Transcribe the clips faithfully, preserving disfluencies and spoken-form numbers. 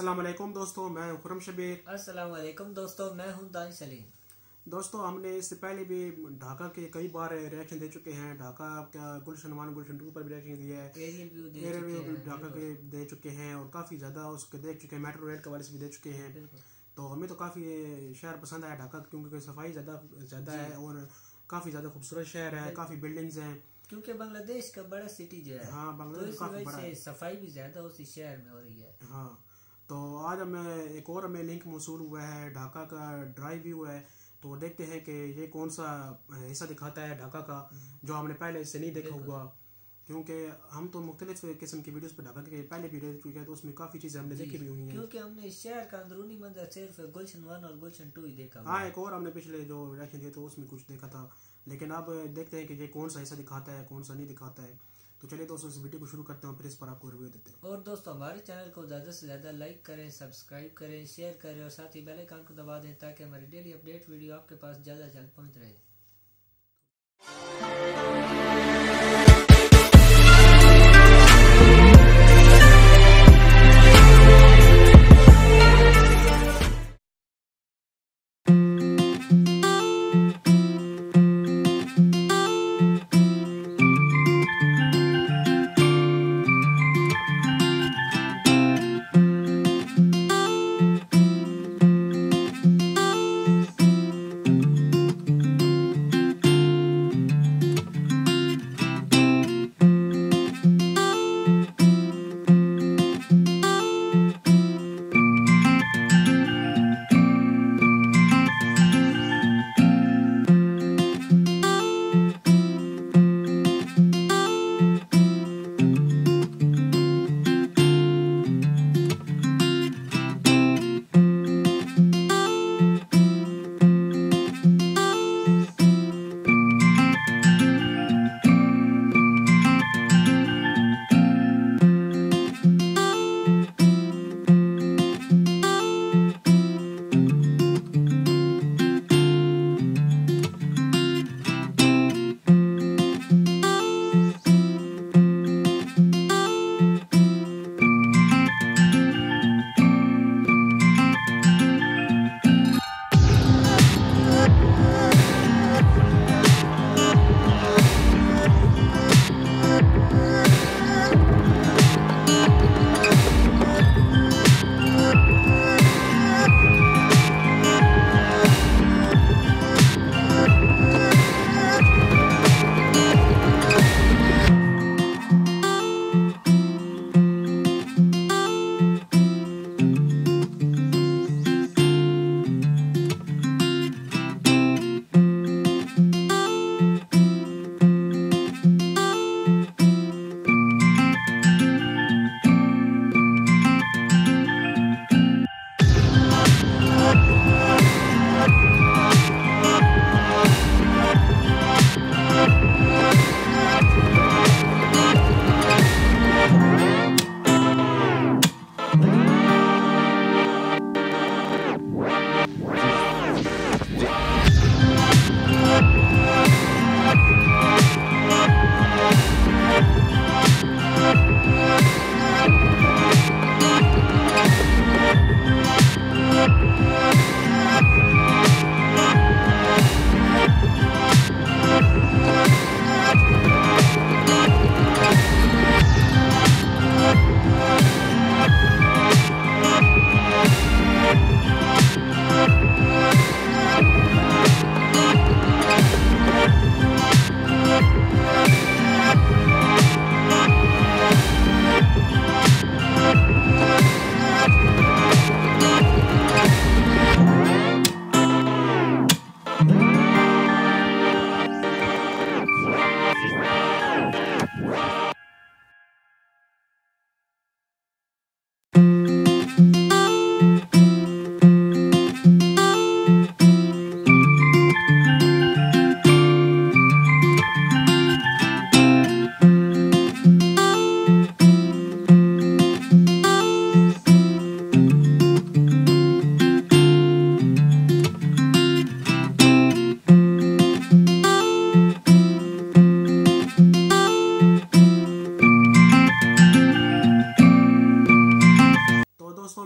अस्सलाम वालेकुम दोस्तों, मैं खुरम शबीर। अस्सलाम वालेकुम दोस्तों, मैं हूं दानिश सलीम। दोस्तों, हमने इससे पहले भी ढाका के कई बार रिएक्शन दे चुके हैं। ढाका का गुलशन वन गुलशन टू पर भी रिएक्शन दिया है, एरियल व्यू दे एरियल चुके व्यू हैं, ढाका के दे चुके हैं और काफ़ी ज़्यादा उसके देख चुके हैं। मेट्रो रेल के वाले से भी दे चुके हैं। तो हमें तो काफ़ी शहर पसंद आया ढाका, क्योंकि सफाई ज़्यादा ज़्यादा है और काफ़ी ज़्यादा खूबसूरत शहर है, काफ़ी बिल्डिंग्स हैं। क्योंकि बांग्लादेश का बड़ा सिटी जो है, हाँ, बांग्लादेश तो काफ़ी बड़ा है। सफाई भी ज्यादा उसी शहर में हो रही है। हाँ, तो आज हमें एक और हमें लिंक मौसूल हुआ है, ढाका का ड्राइव व्यू है। तो देखते हैं कि ये कौन सा हिस्सा दिखाता है ढाका का, जो हमने पहले इससे नहीं देखा हुआ। क्योंकि हम तो मुख्तलिफ किस्म की वीडियोस पर ढाका के पहले भी रह चुके हैं, तो उसमें काफ़ी चीज़ें हमने देखी भी हुई हैं। क्योंकि हमने इस शहर का अंदरूनी मंजर सिर्फ गुलशन वन और गुलशन टू ही देखा। हाँ, एक और हमने पिछले जो रिएक्शन दिए तो उसमें कुछ देखा था, लेकिन अब देखते हैं कि ये कौन सा हिस्सा दिखाता है, कौन सा नहीं दिखाता है। तो चलिए दोस्तों, इस वीडियो को शुरू करते हैं, फिर इस पर आपको रिव्यू देते हैं। और दोस्तों, हमारे चैनल को ज़्यादा से ज़्यादा लाइक करें, सब्सक्राइब करें, शेयर करें और साथ ही बेल आइकन को दबा दें, ताकि हमारी डेली अपडेट वीडियो आपके पास ज़्यादा जल्द पहुंच रहे।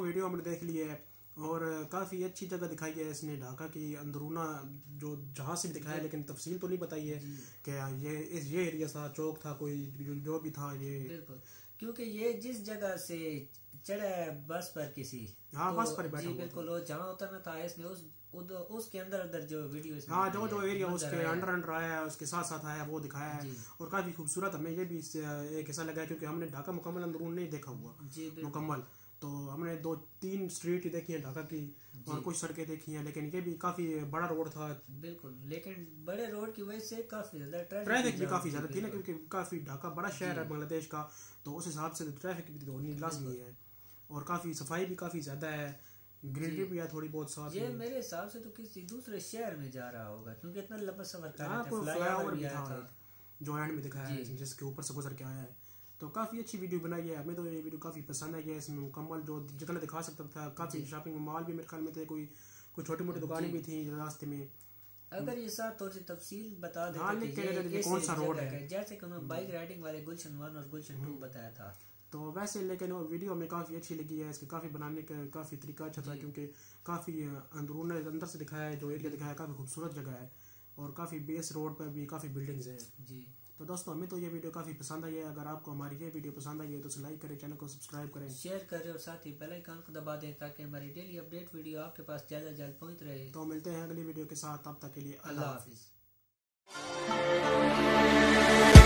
वीडियो हमने देख ली है और काफ़ी अच्छी जगह दिखाई है इसने ढाका की अंदरूना जो जहाँ से भी दिखाया, लेकिन तफसील तो नहीं बताई है कि ये इस ये एरिया था, चौक था, कोई जो भी था ये। बिल्कुल, क्योंकि ये जिस जगह से चढ़ा है बस पर किसी, हाँ तो बस पर बैठा हुआ बिल्कुल वो जहाँ उतरना था इसने उस उसके अंदर अंदर जो वीडियो, हाँ जो जो एरिया उसके अंडर अंडर आया है उसके साथ साथ आया वो दिखाया है और काफ़ी खूबसूरत हमें ये भी एक ऐसा लगा क्योंकि हमने ढाका मुकम्मल अंदरून नहीं देखा हुआ मुकम्मल, तो हमने दो तीन स्ट्रीट ही देखी है ढाका की और कुछ सड़कें देखी हैं, लेकिन ये भी काफी बड़ा रोड था। बिल्कुल, लेकिन बड़े रोड की वजह से काफी ज्यादा ट्रैफिक भी काफी ज्यादा थी ना, क्योंकि काफी ढाका बड़ा शहर है बांग्लादेश का, तो उस हिसाब से ट्रैफिक भी होनी लाजमी है और काफी सफाई भी काफी ज्यादा है, ग्रीनरी भी है थोड़ी बहुत साथ। ये मेरे हिसाब से तो किसी दूसरे शहर में जा रहा होगा क्योंकि इतना लंबा सफर कर रहा है। फ्लाईओवर भी था जो एंड में दिखाया है जिसके ऊपर से गुजर के आया है, तो काफ़ी अच्छी वीडियो बनाई है। हमें तो ये वीडियो काफ़ी पसंद आई है। इसमें मुकम्मल जो जितना दिखा सकता था, काफ़ी शॉपिंग मॉल भी मेरे ख्याल में थे, कोई कोई छोटी मोटी दुकानें भी थी रास्ते में। अगर ये साथ थोड़ी सी तफसील बता देते हाँ, कि ये कौन सा रोड है, जैसे कि उन्होंने बाइक राइडिंग वाले गुलशन वन और गुलशन टू बताया था, तो वैसे लेकिन वीडियो हमें काफ़ी अच्छी लगी है। इसके काफ़ी बनाने का काफ़ी तरीका अच्छा था क्योंकि काफ़ी अंदरून अंदर से दिखाया है, जो एरिया दिखाया है काफ़ी खूबसूरत जगह है और काफ़ी बेस रोड पर भी काफ़ी बिल्डिंग्स हैं जी। तो दोस्तों हमें तो ये वीडियो काफ़ी पसंद आई है। अगर आपको हमारी ये वीडियो पसंद आई है तो लाइक करें, चैनल को सब्सक्राइब करें, शेयर करें और साथ ही बेल आइकन को दबा दें ताकि हमारी डेली अपडेट वीडियो आपके पास जल्द से जल्द पहुंच रहे। तो मिलते हैं अगली वीडियो के साथ, तब तक के लिए अल्लाह हाफिज़।